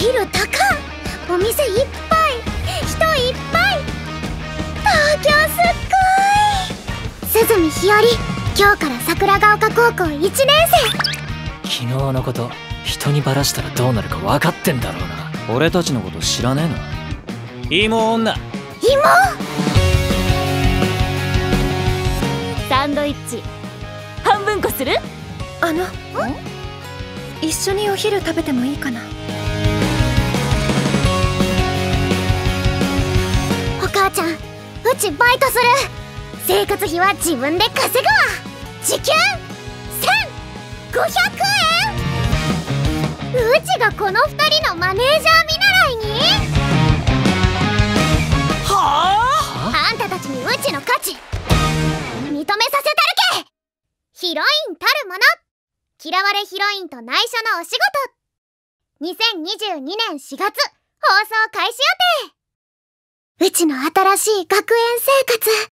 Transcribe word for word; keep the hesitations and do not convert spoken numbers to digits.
ビル高っ、お店いっぱい、人いっぱい。東京すっごい。涼見日和、今日から桜ヶ丘高校いちねん生。 昨日のこと人にバラしたらどうなるか分かってんだろうな。俺たちのこと知らねえの？芋女。 芋。 サンドイッチ半分こする？ あの一緒にお昼食べてもいいかな？ お母ちゃん、うちバイトする。生活費は自分で稼ぐわ。時給せんごひゃくえん。うちがこのふたりのマネージャー見習いに。はあ？あんたたちにうちの価値認めさせたるけ。ヒロインたるもの、嫌われヒロインと内緒のお仕事。にせんにじゅうにねんしがつ放送開始予定。うちの新しい学園生活。